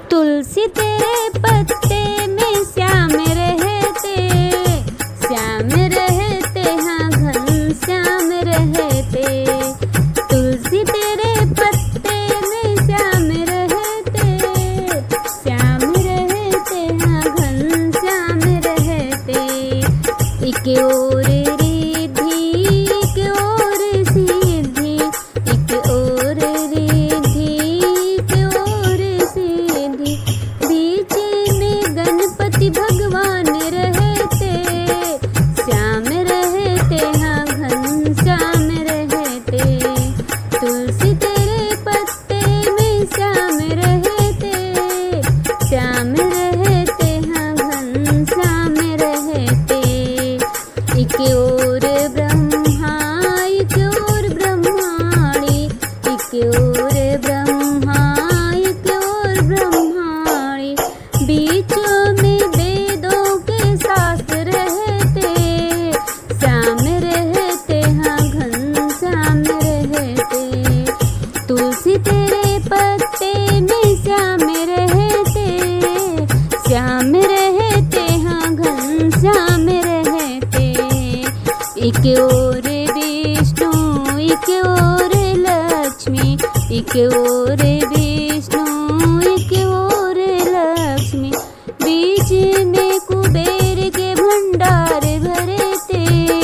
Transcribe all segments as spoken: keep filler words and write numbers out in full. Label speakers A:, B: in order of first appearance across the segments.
A: तुलसी तेरे पत्ते में श्याम रहते, श्याम रहते हाँ घनश्याम रहते। तुलसी तेरे पत्ते में श्याम रहते, श्याम रहते हाँ घनश्याम रहते। एक ओर रिद्धि एक ओर सिद्धि, एक ओर रिद्धि एक ओर सिद्धि। बीच में गणपति भगवान रहते, श्याम रहते हाँ घनश्याम रहते। तुलसी तेरे पत्ते में श्याम रहते, श्याम रहते हाँ घनश्याम रहते। एक ओर ब्रह्मा एक ओर ब्रह्माणी, एक ओर ब्रह्मा एक ओर ब्रह्माणी। बीच में वेदों के शास्त्र रहते, श्याम रहते हाँ घनश्याम रहते। तुलसी तेरे पत्ते में श्याम रहते, श्याम रहते हाँ घनश्याम रहते। एक ओर विष्णु एक ओर लक्ष्मी, एक ओर विष्णु एक ओर लक्ष्मी। बीच में कुबेर के भंडार भरते,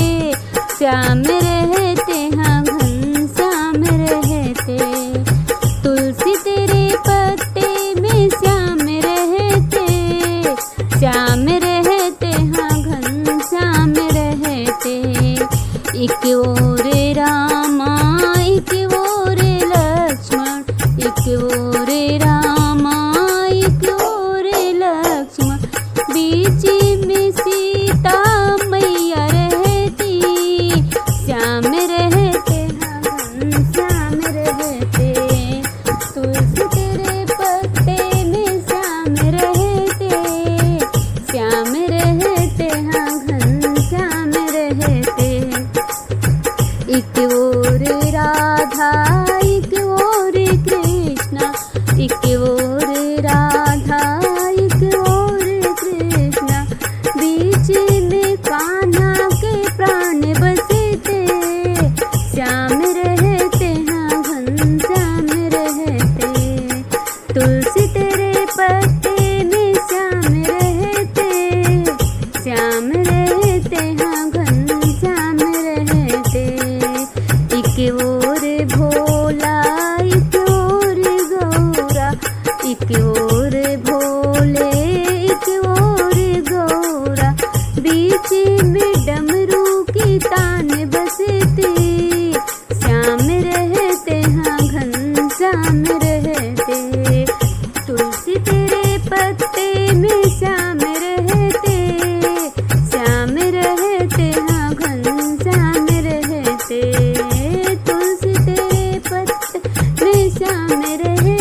A: श्याम रहते हाँ घनश्याम रहते। तुलसी तेरे पत्ते में श्याम रहते, श्याम रहते हाँ घनश्याम रहते। एक ओर रामा एक ओर लक्ष्मण, एक ओर रामा एक ओर लक्ष्मण। बीच में सीता मैया रहती, श्याम रहते हाँ घनश्याम रहते। तुलसी तेरे पत्ते में श्याम रहते, श्याम रहते हाँ घनश्याम रहते। एक ओर राधा एक ओर कृष्णा, एक ओर राधा एक ओर कृष्णा। बीच में कान्हा के प्राण बसते, श्याम रहते हाँ घनश्याम रहते। तुलसी तेरे पत्ते में श्याम रहते, श्याम रहते हाँ घनश्याम रहते। एक ओर भोला एक ओर गौरा, एक ओर भोले एक ओर गौरा। बीच में डमरू की तान बसती, श्याम रहते हाँ घनश्याम रहते। तुलसी तेरे पत्ते में श्याम रहते, श्याम रहते हाँ घनश्याम रहते। तुलसी तेरे पत्ते में श्याम रहते,